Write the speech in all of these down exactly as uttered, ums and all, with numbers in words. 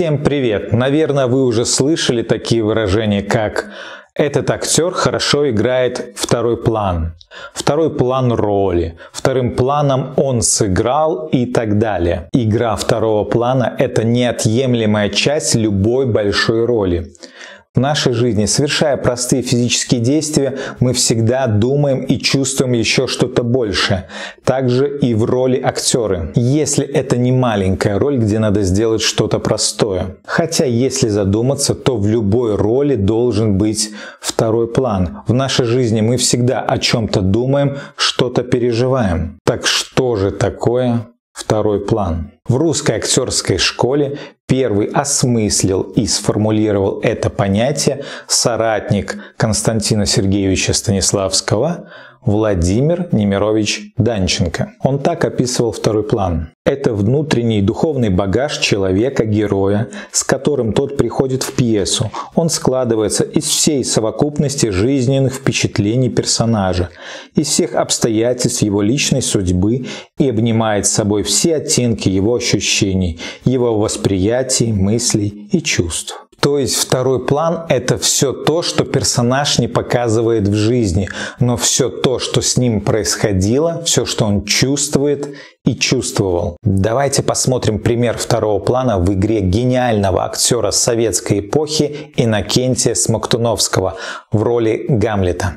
Всем привет! Наверное, вы уже слышали такие выражения, как «этот актер хорошо играет второй план», «второй план роли», «вторым планом он сыграл» и так далее. Игра второго плана – это неотъемлемая часть любой большой роли. В нашей жизни, совершая простые физические действия, мы всегда думаем и чувствуем еще что-то большее. Также и в роли актера. Если это не маленькая роль, где надо сделать что-то простое. Хотя, если задуматься, то в любой роли должен быть второй план. В нашей жизни мы всегда о чем-то думаем, что-то переживаем. Так что же такое второй план? В русской актерской школе первый осмыслил и сформулировал это понятие соратник Константина Сергеевича Станиславского Владимир Немирович Данченко. Он так описывал второй план. Это внутренний духовный багаж человека-героя, с которым тот приходит в пьесу. Он складывается из всей совокупности жизненных впечатлений персонажа, из всех обстоятельств его личной судьбы и обнимает с собой все оттенки его ощущений, его восприятий, мыслей и чувств. То есть второй план – это все то, что персонаж не показывает в жизни, но все то, что с ним происходило, все, что он чувствует и чувствовал. Давайте посмотрим пример второго плана в игре гениального актера советской эпохи Иннокентия Смоктуновского в роли Гамлета.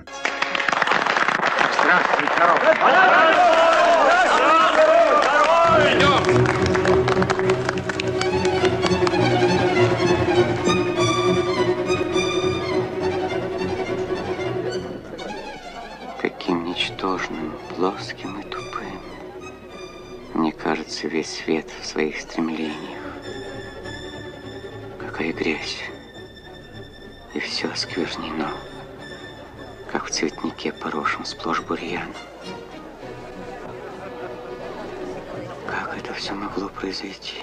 Таким ничтожным, плоским и тупым мне кажется весь свет в своих стремлениях. Какая грязь, и все осквернено, как в цветнике, поросшем сплошь бурьяном. Как это все могло произойти?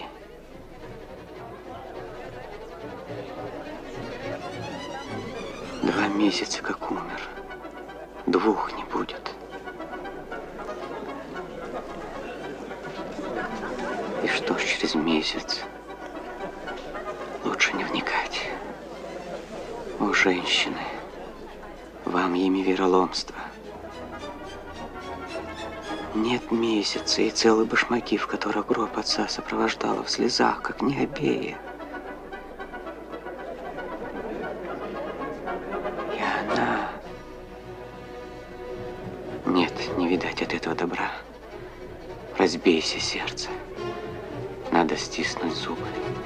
Два месяца как умер. Двух не будет. И что ж через месяц? Лучше не вникать. О, женщины, вам ими вероломство. Нет месяца и целой башмаки, в которых гроб отца сопровождала в слезах, как Необея. И она... Нет, не видать от этого добра. Разбейся, сердце. Надо стиснуть зубы.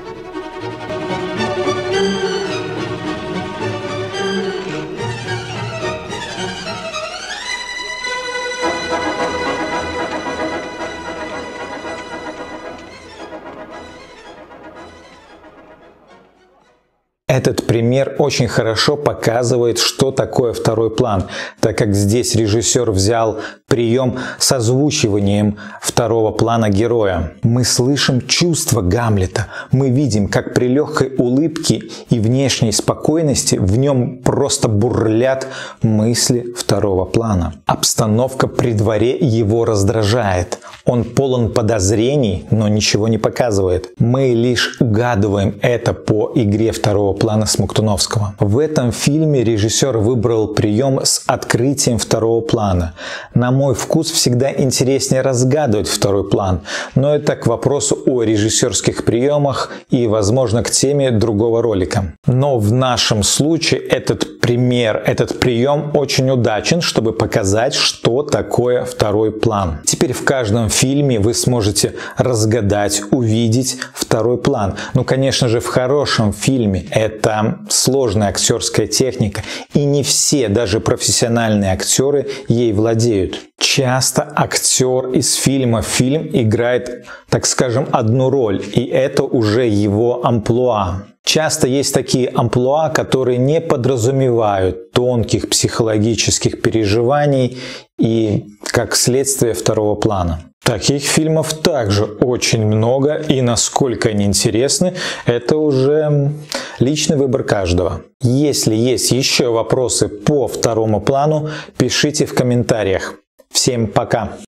Этот пример очень хорошо показывает, что такое второй план, так как здесь режиссер взял прием с озвучиванием второго плана героя. Мы слышим чувства Гамлета, мы видим, как при легкой улыбке и внешней спокойности в нем просто бурлят мысли второго плана. Обстановка при дворе его раздражает. Он полон подозрений, но ничего не показывает. Мы лишь угадываем это по игре второго плана Смоктуновского. В этом фильме режиссер выбрал прием с открытием второго плана. На мой вкус всегда интереснее разгадывать второй план, но это к вопросу о режиссерских приемах и, возможно, к теме другого ролика. Но в нашем случае этот пример, этот прием очень удачен, чтобы показать, что такое второй план. Теперь в каждом фильме вы сможете разгадать, увидеть второй план. Ну, конечно же, в хорошем фильме это сложная актерская техника, и не все, даже профессиональные актеры, ей владеют. Часто актер из фильма в фильм играет, так скажем, одну роль, и это уже его амплуа. Часто есть такие амплуа, которые не подразумевают тонких психологических переживаний и, как следствие, второго плана. Таких фильмов также очень много, и насколько они интересны, это уже личный выбор каждого. Если есть еще вопросы по второму плану, пишите в комментариях. Всем пока!